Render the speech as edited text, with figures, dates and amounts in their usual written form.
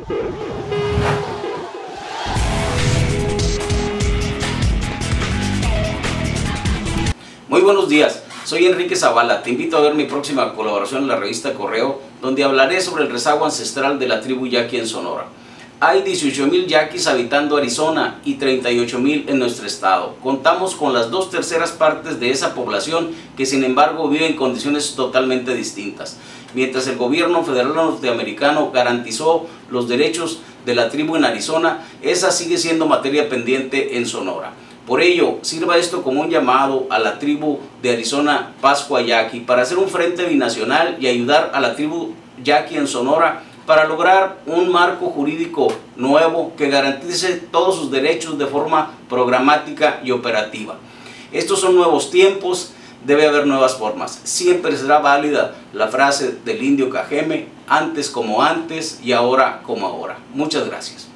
Muy buenos días, soy Enrique Zavala. Te invito a ver mi próxima colaboración en la revista Correo, donde hablaré sobre el rezago ancestral de la tribu Yaqui en Sonora. Hay 18,000 yaquis habitando Arizona y 38,000 en nuestro estado. Contamos con las 2/3 partes de esa población que sin embargo vive en condiciones totalmente distintas. Mientras el gobierno federal norteamericano garantizó los derechos de la tribu en Arizona, esa sigue siendo materia pendiente en Sonora. Por ello, sirva esto como un llamado a la tribu de Arizona Pascua Yaqui para hacer un frente binacional y ayudar a la tribu Yaqui en Sonora para lograr un marco jurídico nuevo que garantice todos sus derechos de forma programática y operativa. Estos son nuevos tiempos, debe haber nuevas formas. Siempre será válida la frase del indio Cajeme, antes como antes y ahora como ahora. Muchas gracias.